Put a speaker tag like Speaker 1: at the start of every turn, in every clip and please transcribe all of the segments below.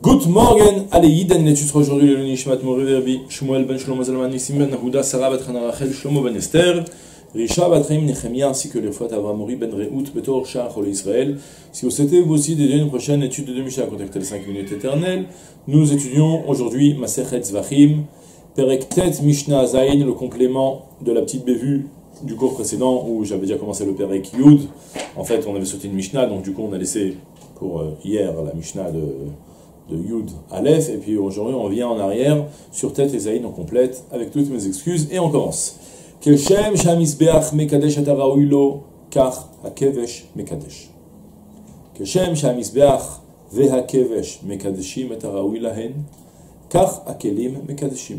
Speaker 1: Good morning, allez, Yiden, l'étude sera aujourd'hui le Nishmat Mori Verbi, Shmuel ben Shlomo Zalman Nissim ben Nahuda, Sarah bat Hana Rachel, Shlomo ben Esther, Risha bat Chaim Nechemia, ainsi que les fois Avram Mori ben Rehout, Betor Shah Chol Israël. Si vous souhaitez vous aussi dédier une prochaine étude de Mishnah, contactez les 5 minutes éternelles. Nous étudions aujourd'hui Masechet Zvachim, Perek Tet Mishnah Zayin, le complément de la petite bévue du cours précédent où j'avais déjà commencé le Perek Yud. En fait, on avait sauté une Mishnah, donc du coup on a laissé pour hier la Mishnah de Yud Aleph, et puis aujourd'hui on revient en arrière sur Tet et Zayin en complète avec toutes mes excuses, et on commence. Keshem Shamisbeach Mekadesh Ataraouilo Kach Hakevesh Mekadesh. Keshem Shamisbeach Vehakevesh Mekadeshim Ataraouilahen Kach Hakelim Mekadeshim.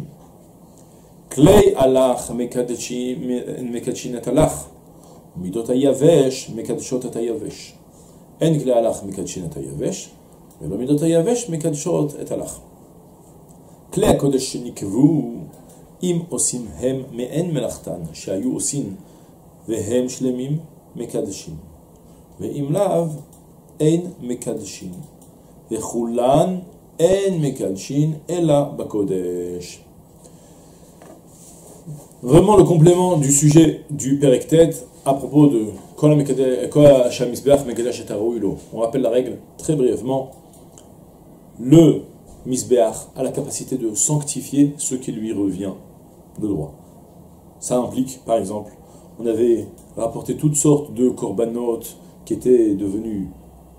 Speaker 1: Klei Alach Mekadeshin Atalach Midot Hayavesh Mekadeshot Atayavesh. En Klei Alach Mekadeshin Atayavesh ולא מידות היבש מקדשות את הלך. כלי הקודש שנקבו, אם עושים הם מעין מלאכתן שהיו עושים והם שלמים, מקדשים. ואם לאו, אין מקדשים. וכולן אין מקדשים אלא בקודש. Vraiment le complément du sujet du Perek Tet à propos de Kol HaMizbeach Mekadesh et Arouilo. On rappelle la règle très brièvement. Le Mizbeach a la capacité de sanctifier ce qui lui revient de droit. Ça implique, par exemple, on avait rapporté toutes sortes de korbanot qui étaient devenus,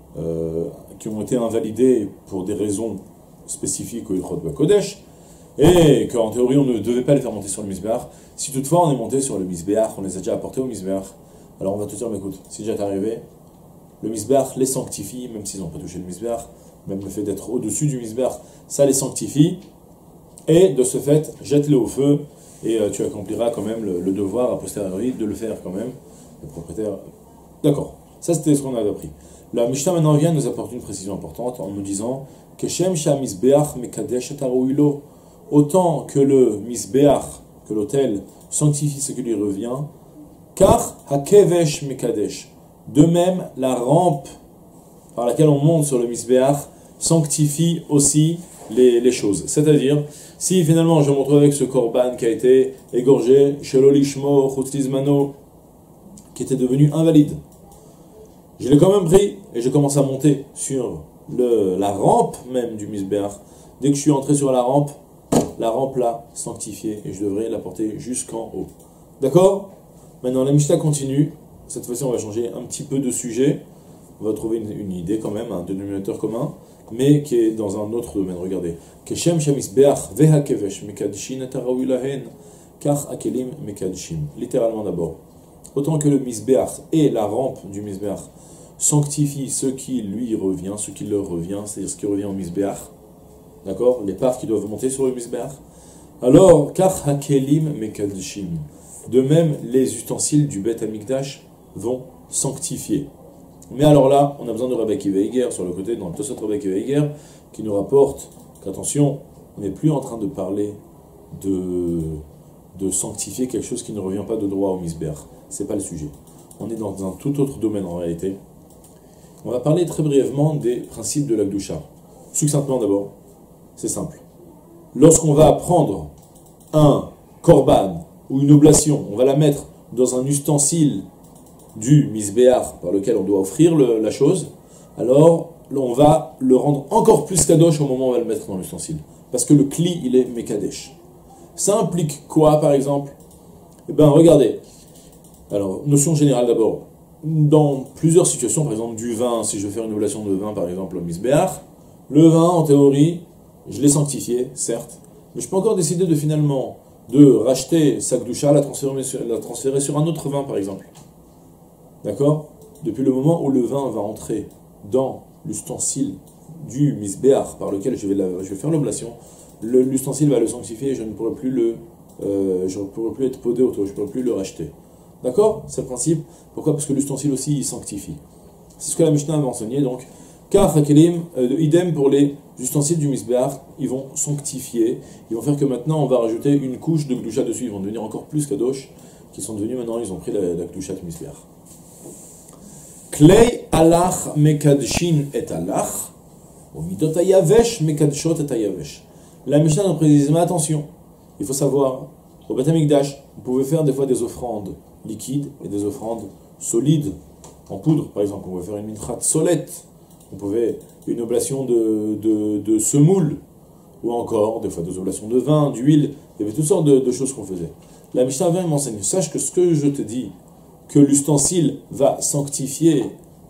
Speaker 1: qui ont été invalidés pour des raisons spécifiques au Ilchot Bakodesh, et qu'en théorie on ne devait pas les faire monter sur le Mizbeach. Si toutefois on est monté sur le Mizbeach, on les a déjà apportés au Mizbeach, alors on va te dire, mais écoute, si déjà t'es arrivé, le Mizbeach les sanctifie, même s'ils n'ont pas touché le Mizbeach, même le fait d'être au-dessus du Mizbeach, ça les sanctifie, et de ce fait, jette-les au feu, et tu accompliras quand même le devoir a posteriori de le faire quand même, le propriétaire. D'accord, ça c'était ce qu'on avait appris. La Mishnah maintenant vient nous apporter une précision importante en nous disant que Shem Mizbeach Mekadesh et Arouilo, autant que le Mizbeach, que l'autel, sanctifie ce qui lui revient, car Hakevesh Mekadesh, de même la rampe par laquelle on monte sur le Mizbeach sanctifie aussi les choses. C'est-à-dire, si finalement je me retrouve avec ce korban qui a été égorgé, Shelo Lishmo, Chutzlizmano, qui était devenu invalide, je l'ai quand même pris et je commence à monter sur la rampe même du Mizbeach. Dès que je suis entré sur la rampe là, sanctifiée, et je devrais la porter jusqu'en haut. D'accord? Maintenant, la Mishnah continue. Cette fois-ci, on va changer un petit peu de sujet. On va trouver une idée quand même, un dénominateur commun, mais qui est dans un autre domaine. Regardez. Keshem Shamisbeach Vehakevesh Mekadishin Ataraouilahen Kach Akelim Mekadishim. Littéralement d'abord. Autant que le Mizbeach et la rampe du Mizbeach sanctifient ce qui lui revient, ce qui leur revient, c'est-à-dire ce qui revient au Mizbeach. D'accord? Les parts qui doivent monter sur le Mizbeach. Alors, Kach Hakelim Mekadishim. De même, les ustensiles du Bet Hamikdash vont sanctifier. Mais alors là, on a besoin de Rabbi Akiva Eiger sur le côté, dans le Tosot Rabbi Akiva Eiger, qui nous rapporte qu'attention, on n'est plus en train de parler de sanctifier quelque chose qui ne revient pas de droit au Mizbeach. C'est pas le sujet. On est dans un tout autre domaine en réalité. On va parler très brièvement des principes de la Gdusha. Succinctement d'abord, c'est simple. Lorsqu'on va prendre un korban ou une oblation, on va la mettre dans un ustensile du Mizbeach par lequel on doit offrir la chose, alors on va le rendre encore plus kadosh au moment où on va le mettre dans l'ustensile. Parce que le kli, il est mekadesh. Ça implique quoi, par exemple? Eh bien, regardez. Alors, notion générale d'abord. Dans plusieurs situations, par exemple du vin, si je veux faire une oblation de vin, par exemple au Mizbeach, le vin, en théorie, je l'ai sanctifié, certes, mais je peux encore décider de racheter sa Gdusha, la transférer sur un autre vin, par exemple. D'accord? Depuis le moment où le vin va entrer dans l'ustensile du Mizbeach par lequel je vais faire l'oblation, l'ustensile va le sanctifier et je ne pourrai plus être podé autour, je ne pourrai plus le racheter. D'accord? C'est le principe. Pourquoi? Parce que l'ustensile aussi, il sanctifie. C'est ce que la Mishnah avait enseigné, donc. Car Hakelim, idem pour les ustensiles du Mizbeach, ils vont sanctifier, ils vont faire que maintenant on va rajouter une couche de Gdusha dessus, ils vont devenir encore plus kadosh, qui sont devenus maintenant, ils ont pris la Gdusha du Mizbeach. Klei alach mekadshin et alach, Midot hayavesh mekadshot et hayavesh. La Mishnah nous précise, mais attention, il faut savoir, au Beth Amikdash, vous pouvez faire des fois des offrandes liquides et des offrandes solides, en poudre par exemple. On pouvait faire une minchat solette, on pouvait une oblation de semoule, ou encore des fois des oblations de vin, d'huile, il y avait toutes sortes de choses qu'on faisait. La Mishnah vient et m'enseigne, sache que ce que je te dis, que l'ustensile va sanctifier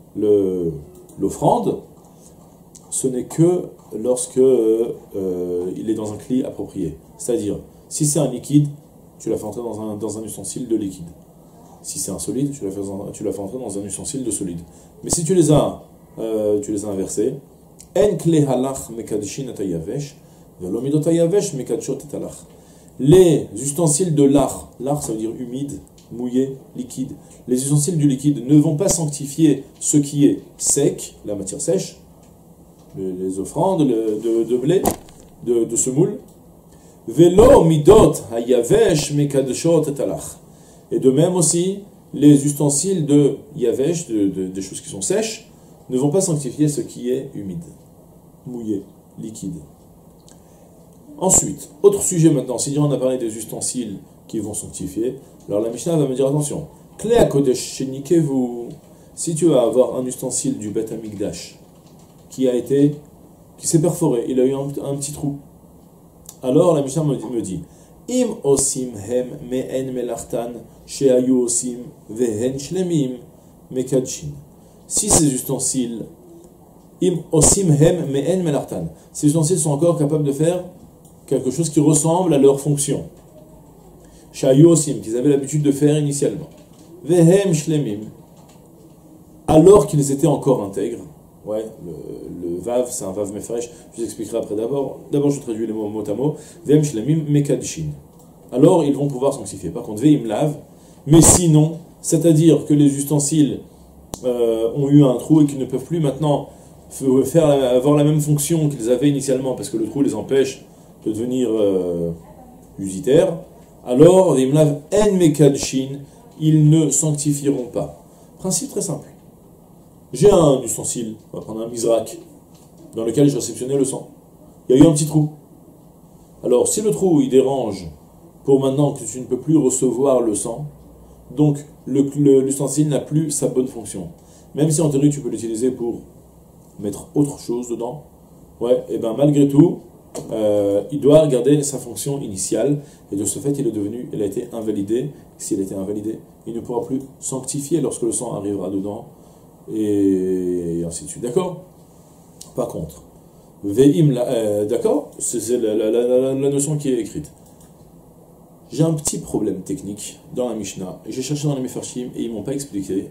Speaker 1: l'offrande, ce n'est que lorsque il est dans un cli approprié. C'est-à-dire, si c'est un liquide, tu l'as fait entrer dans un ustensile de liquide. Si c'est un solide, tu l'as fait entrer dans un ustensile de solide. Mais si tu les as inversés, en kle halach mekadishin et hayavesh, velo midot hayavesh mekadshot et halach. Les ustensiles de l'art ça veut dire humide, mouillé, liquide. Les ustensiles du liquide ne vont pas sanctifier ce qui est sec, la matière sèche, les offrandes de blé, de semoule. Velo midot hayavesh mekadshot et halach. Et de même aussi, les ustensiles de yavesh, des choses qui sont sèches, ne vont pas sanctifier ce qui est humide, mouillé, liquide. Ensuite, autre sujet maintenant, si on a parlé des ustensiles qui vont sanctifier, alors la Mishnah va me dire attention, Klea Kodesh Shenikevu, si tu vas avoir un ustensile du Beth Amikdash qui s'est perforé, il a eu un petit trou, alors la Mishnah me dit Im osim hem me'en melartan she'ayu osim vehen shlemim mekadshin. Si ces ustensiles im osim hem me'en melartan, ces ustensiles sont encore capables de faire quelque chose qui ressemble à leur fonction. She'ayu osim, qu'ils avaient l'habitude de faire initialement. Vehem shlemim, alors qu'ils étaient encore intègres. Ouais, le vav, c'est un vav mefaresh, je vous expliquerai après d'abord. D'abord, je traduis les mots mot à mot. Vehem shlemim mekadshin. Alors, ils vont pouvoir sanctifier. Par contre, veim lav, mais sinon, c'est-à-dire que les ustensiles ont eu un trou et qu'ils ne peuvent plus maintenant avoir la même fonction qu'ils avaient initialement parce que le trou les empêche de devenir usitaires, alors, veim lav en mekadshin, ils ne sanctifieront pas. Principe très simple. J'ai un ustensile, on va prendre un mizrak, dans lequel j'ai réceptionné le sang. Il y a eu un petit trou. Alors, si le trou, il dérange pour maintenant que tu ne peux plus recevoir le sang, donc l'ustensile n'a plus sa bonne fonction. Même si en théorie, tu peux l'utiliser pour mettre autre chose dedans, ouais, et bien malgré tout, il doit garder sa fonction initiale, et de ce fait, il a été invalidé. S'il a été invalidé, il ne pourra plus sanctifier lorsque le sang arrivera dedans, et ainsi de suite. D'accord? Par contre, ve'im, d'accord? C'est la notion qui est écrite. J'ai un petit problème technique dans la Mishnah. J'ai cherché dans les Mefarshim et ils ne m'ont pas expliqué.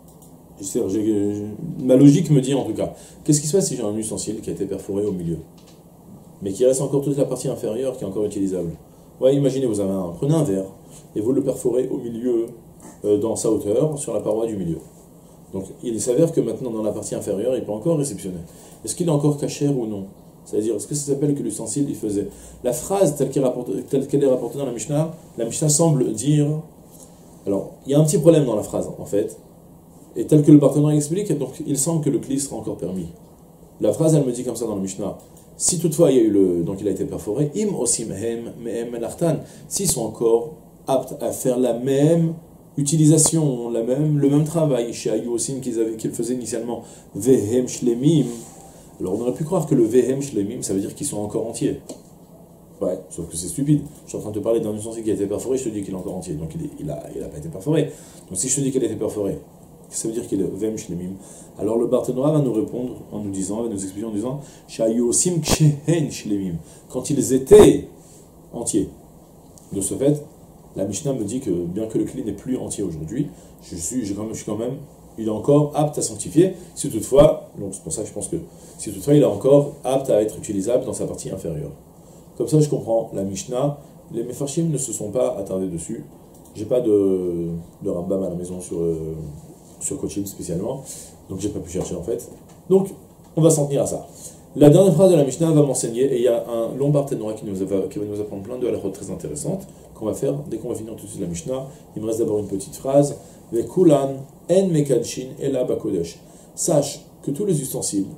Speaker 1: Ma logique me dit en tout cas, qu'est-ce qui se passe si j'ai un ustensile qui a été perforé au milieu, mais qui reste encore toute la partie inférieure qui est encore utilisable? Ouais, imaginez, prenez un verre et vous le perforez au milieu, dans sa hauteur, sur la paroi du milieu. Donc il s'avère que maintenant dans la partie inférieure, il peut encore réceptionner. Est-ce qu'il est encore cachère ou non? C'est-à-dire, est-ce que ça s'appelle que l'ustensile il faisait? La phrase telle qu'elle est rapportée dans la Mishnah semble dire... Alors, il y a un petit problème dans la phrase, en fait, et tel que le partenaire explique, donc il semble que le cli sera encore permis. La phrase, elle me dit comme ça dans la Mishnah. Si toutefois donc il a été perforé, im osim hem me'em melartan, s'ils sont encore aptes à faire la même utilisation, le même travail chez Ayu osim qu'ils faisaient initialement, vehem shlemim. Alors on aurait pu croire que le vehem shlemim, ça veut dire qu'ils sont encore entiers. Ouais, sauf que c'est stupide. Je suis en train de te parler d'un ustensile qui a été perforé, je te dis qu'il est encore entier, donc il a pas été perforé. Donc si je te dis qu'il a été perforé, ça veut dire qu'il est vehem shlemim. Alors le Barthénois va nous répondre en nous disant, va nous expliquer en disant, Shayu osim kshehen shlemim, quand ils étaient entiers. De ce fait, la Mishnah me dit que bien que le cli n'est plus entier aujourd'hui, il est encore apte à sanctifier, si toutefois, donc c'est pour ça que je pense que si toutefois il est encore apte à être utilisable dans sa partie inférieure. Comme ça je comprends la Mishnah, les Mefarshim ne se sont pas attardés dessus, j'ai pas de Rambam à la maison sur Cochin spécialement, donc j'ai pas pu chercher en fait. Donc on va s'en tenir à ça. La dernière phrase de la Mishnah va m'enseigner, et il y a un long Barthénois qui va nous apprendre plein de halachot très intéressantes, qu'on va faire dès qu'on va finir tout de suite la Mishnah. Il me reste d'abord une petite phrase. Vekulan en mekadshin ela bakodesh. Sache que tous les ustensiles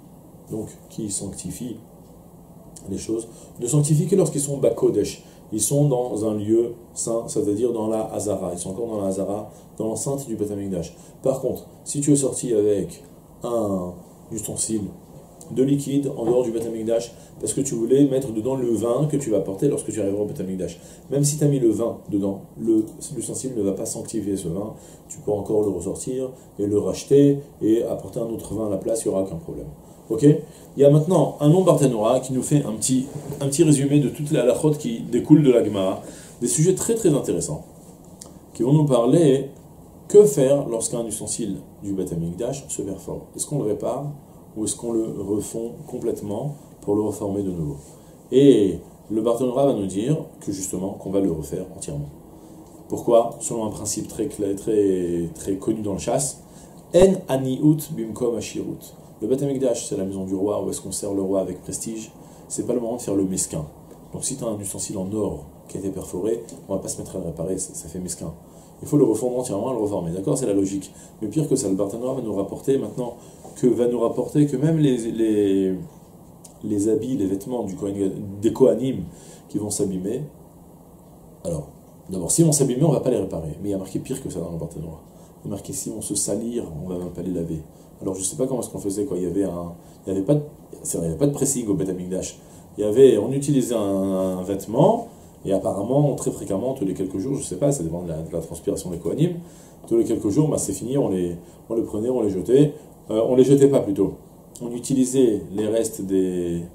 Speaker 1: donc qui sanctifient les choses, ne sanctifient que lorsqu'ils sont Bakodesh. Ils sont dans un lieu saint, c'est-à-dire dans la Hazara. Ils sont encore dans la Hazara, dans l'enceinte du Beth Amikdash. Par contre, si tu es sorti avec un ustensile de liquide en dehors du Beth Amikdash, parce que tu voulais mettre dedans le vin que tu vas porter lorsque tu arriveras au Beth Amikdash. Même si tu as mis le vin dedans, l'ustensile ne va pas sanctifier ce vin, tu peux encore le ressortir et le racheter et apporter un autre vin à la place, il n'y aura aucun problème. Ok? Il y a maintenant un nom Barthénora qui nous fait un petit résumé de toutes les halachot qui découlent de la Gemara, des sujets très très intéressants, qui vont nous parler que faire lorsqu'un ustensile du Beth Amikdash se perfore. Est-ce qu'on le répare ou est-ce qu'on le refond complètement pour le reformer de nouveau? Et le Barthénora va nous dire que justement qu'on va le refaire entièrement. Pourquoi? Selon un principe très connu dans le chasse, En aniut bimkom ashirut. Le Beth Amikdash, c'est la maison du roi, où est-ce qu'on sert le roi avec prestige. C'est pas le moment de faire le mesquin. Donc si tu as un ustensile en or qui a été perforé, on va pas se mettre à le réparer, ça fait mesquin. Il faut le refondre entièrement et le reformer. D'accord, c'est la logique. Mais pire que ça, le Barthénora va nous rapporter maintenant que même les habits, les vêtements des Kohanim qui vont s'abîmer. Alors, d'abord, si on s'abîmer, on ne va pas les réparer. Mais il y a marqué pire que ça dans le Barthénora. Il y a marqué si on se salir, on ne va même pas les laver. Alors je ne sais pas comment est-ce qu'on faisait quand il y avait pas de pressing au Beth Amikdash. On utilisait un vêtement, et apparemment, très fréquemment, tous les quelques jours, je ne sais pas, ça dépend de la transpiration des Kohanim, tous les quelques jours, c'est fini, on les prenait, on les jetait. On les jetait pas plutôt. On utilisait les restes des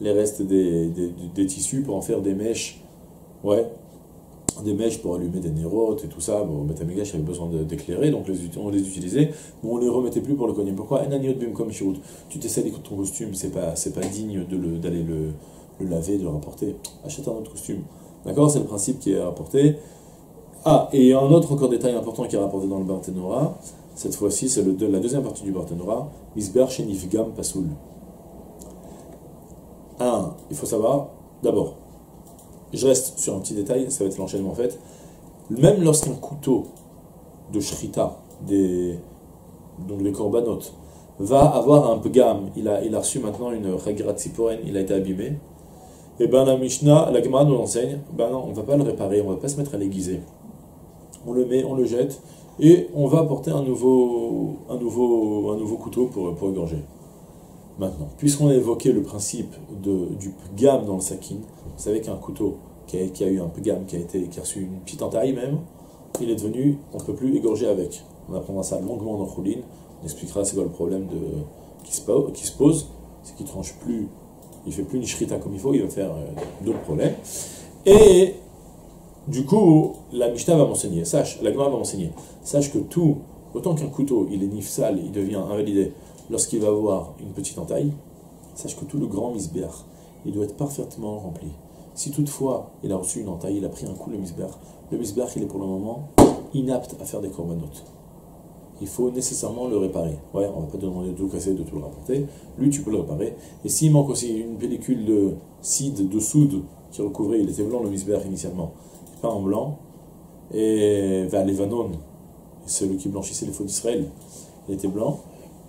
Speaker 1: tissus pour en faire des mèches. Ouais. Des mèches pour allumer des nérotes et tout ça. Bon, Beth Amikdash avait besoin d'éclairer, donc on les utilisait, mais on les remettait plus pour le Kohanim. Pourquoi? Tu t'es sali ton costume, c'est pas digne d'aller le laver, de le rapporter. Achète un autre costume. D'accord? C'est le principe qui est rapporté. Ah, et un autre encore détail important qui est rapporté dans le Barthénora, cette fois-ci c'est la deuxième partie du Barthénora, Misber Shenifgam Pasoul. Il faut savoir, d'abord, je reste sur un petit détail, ça va être l'enchaînement en fait. Même lorsqu'un couteau de shrita, donc des korbanot, va avoir un pgam, il a reçu maintenant une regrat siporen, il a été abîmé, et la Mishnah, la Gemara nous enseigne, non, on ne va pas le réparer, on ne va pas se mettre à l'aiguiser. On le met, on le jette, et on va apporter un nouveau couteau pour égorger. Maintenant, puisqu'on a évoqué le principe du pgam dans le sakin, vous savez qu'un couteau qui a eu un pgam, qui a reçu une petite entaille même, il est devenu, on ne peut plus égorger avec. On apprendra ça longuement dans Choulin, on expliquera c'est quoi le problème qui se pose, c'est qu'il ne tranche plus, il ne fait plus une shrita comme il faut, il va faire d'autres problèmes. Et du coup, la Mishnah va m'enseigner, la Gemara va m'enseigner, sache que autant qu'un couteau, il est nifsal, il devient invalidé, lorsqu'il va avoir une petite entaille, sache que tout le grand misbeach, il doit être parfaitement rempli. Si toutefois il a reçu une entaille, il a pris un coup le misbeach il est pour le moment inapte à faire des korbanot. Il faut nécessairement le réparer. Ouais, on va pas te demander de tout casser, de tout le rapporter. Lui, tu peux le réparer. Et s'il manque aussi une pellicule de soude qui recouvrait, il était blanc le misbeach initialement, pas en blanc, et vers Levanon, celui qui blanchissait les faux d'Israël, il était blanc.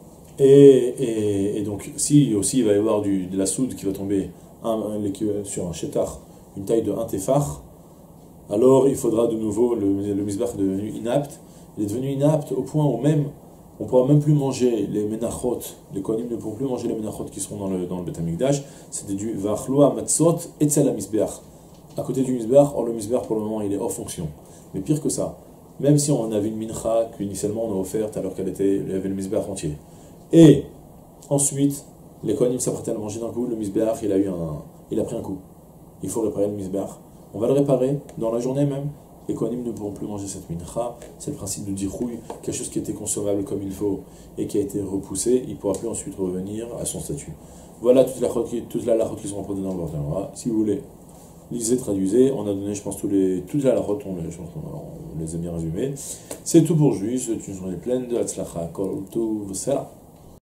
Speaker 1: Et donc, si aussi il va y avoir de la soude qui va tomber sur un chétar, une taille de 1 téphar, alors il faudra de nouveau, le misbach est devenu inapte. Il est devenu inapte au point où même, on ne pourra même plus manger les menachot, les kohanim ne pourront plus manger les menachot qui seront dans le Beth Amikdash, c'était du vachloa matzot etzel ha-misbeach. À côté du misbach, le misbach pour le moment il est hors fonction. Mais pire que ça, même si on avait une mincha qu'initialement on a offerte alors il y avait le misbach entier. Et ensuite, les kohanim s'apprêtaient à le manger d'un coup, le misbéach, il a pris un coup. Il faut réparer le misbéach. On va le réparer dans la journée même. Les kohanim ne pourront plus manger cette mincha. C'est le principe de dirouille, quelque chose qui était consommable comme il faut et qui a été repoussé, il ne pourra plus ensuite revenir à son statut. Voilà toute la lachot qui sont rapportées dans le Barthénora. Si vous voulez, lisez, traduisez. On a donné, je pense, toute la lachot, on les a bien résumées. C'est tout pour aujourd'hui. C'est une journée pleine de hatzlacha, kol tuv, sela.